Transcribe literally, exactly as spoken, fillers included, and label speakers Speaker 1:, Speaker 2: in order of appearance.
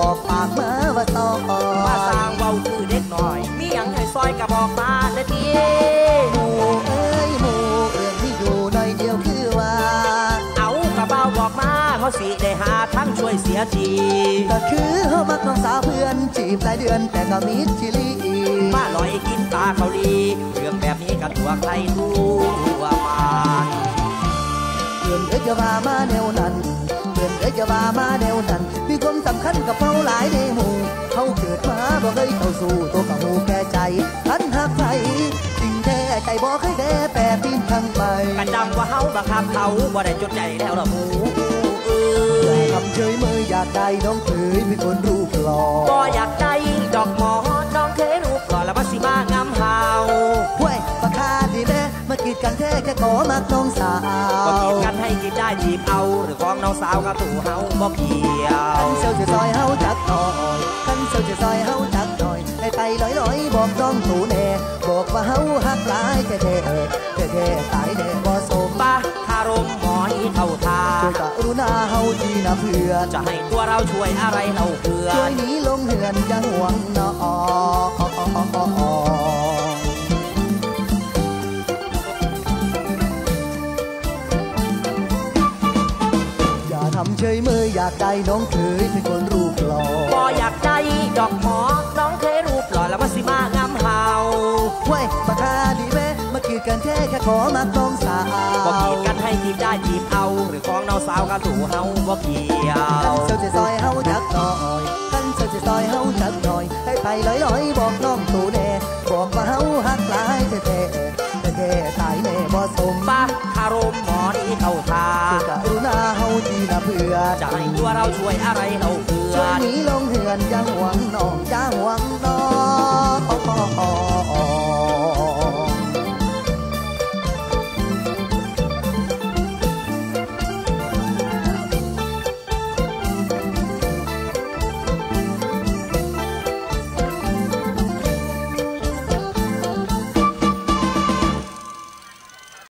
Speaker 1: อกปากมาว่าซอย
Speaker 2: มาสร้างเว้าคือเด็กหน่อยมีหยังให้ซอยกระบอกมาเด้อที
Speaker 1: หมู่เอ้ยหมู่เรื่องที่อยู่หน่อยเดียวคือว่า
Speaker 2: เอากระเป๋าบอกมาเขาสิได้หาทั้งช่วยเสียที
Speaker 1: ก็คือเฮามักน้องสาวเพื่อนจีบหลายเดือนแต่ก็มิดชิลี
Speaker 2: มาลอยกินตาเขาลีเรื่องแบบนี้กับตัวใครทั่วมา
Speaker 1: เพื่อนเอ้ยจะว่ามาแนวนั้นเพื่อนเอ้ยจะว่ามาแนวนั้นมีความสำคัญกับเขาหลายในหมู่เขาเกิดมาบ่เคยเข้าสู่ตัวกับหมู่แก่ใจทันหักใครจริงแท้ใจบ่เคยแด่แปรปีนทางไป
Speaker 2: กันจำว่าเฮาบังคับเขาบ่ได้จดใจแล้วละหมู่
Speaker 1: ทำเฉยเมื่ออยากได้น้องเคยเป็นคนรูปหล่อ
Speaker 2: บ่อยากได้ดอกหมอน้องเคยรูปหล่อแล้วมาสิมางามเฮา
Speaker 1: ห้วยปากคาดีแม่มากีดกันแท้แค่ขอมักน้องสาว
Speaker 2: ก็กีดกันให้จีบได้จีบเอาหรือของน้องสาวกับตู่เฮาบ่เกี่ยว
Speaker 1: กันเซลจะซอยเฮาจักหน่อยกันเซลจะซอยเฮาจักหน่อยให้ไปลอยลอยบอกน้องตู่แน่บอกว่าเฮาหักหลายแท้แท้แท้แท้ตายแน่บ่สม
Speaker 2: บ้าคารมหมอนี้เข้าทา
Speaker 1: ช่วยกรุณาเฮาทีนะเพื่อน
Speaker 2: จะให้ตัวเราช่วยอะไรเราเพื่อน
Speaker 1: ช่วยนี้ลงเหือนอย่าห่วงน้ออย่าทำเฉยเมื่ออยากได้น้องเคยเป็นคนรูปหล่อ
Speaker 2: บ่อยากได้ดอกหมอน้องเคยรูปหล่อแล้วมาสิมางามเฮา
Speaker 1: เว้ยปากคาดีแม่มากีดกันแท้แค่ขอมักน้องสาว
Speaker 2: บ่กีดกันให้จีบได้จีบเอาหรือของน้องสาวกับตู่เฮาบ่เกี่ยว
Speaker 1: กันเซลจะซอยเฮาจักหน่อยกันเซลจะซอยเฮาจักหน่อยให้ไปลอยลอยบอกน้องตู่แน่บอกว่าเฮาหักหลายแท้แท้แท้ตายแน่บ่สม
Speaker 2: บ้าคารมหมอนี้เข้าทา
Speaker 1: ช่วยกรุณาเฮาทีนะเพื่อน
Speaker 2: จะให้ตัวเราช่วยอะไรเราเพื่อน
Speaker 1: ช่วยนี้ลงเหือนอย่าห่วงน้องอย่าห่วงน้อง